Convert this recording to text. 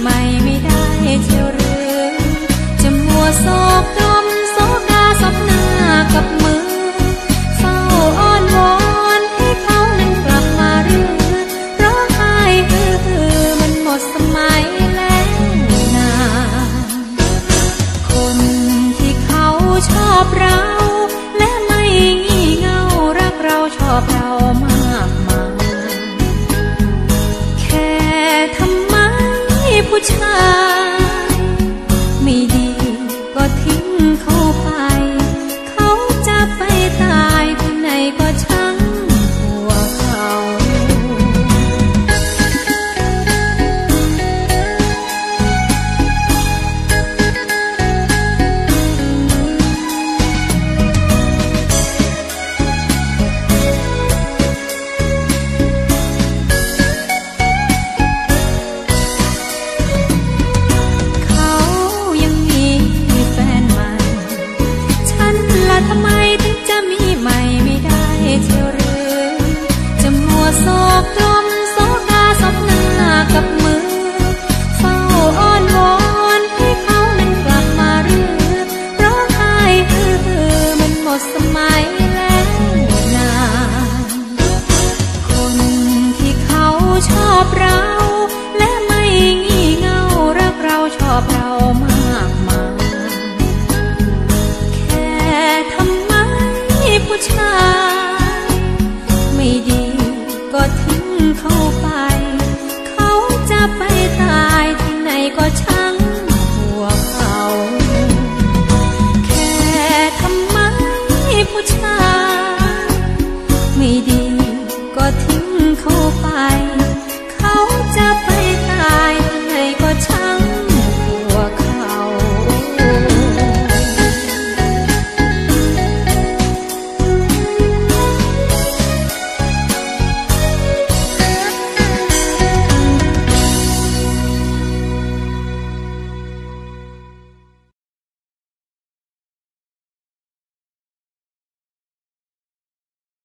ใหม่ไม่ได้เชียวหรือจะมัวโศกดมโศกาศพหน้ากับมือเฝ้าอ้อนวอนให้เขานั้นกลับมาหรือร้องไห้มันหมดสมัยแล้วนาคนที่เขาชอบเราและไม่งี่เง่ารักเราชอบเรามากมายแค่ทำไมผู้ชาย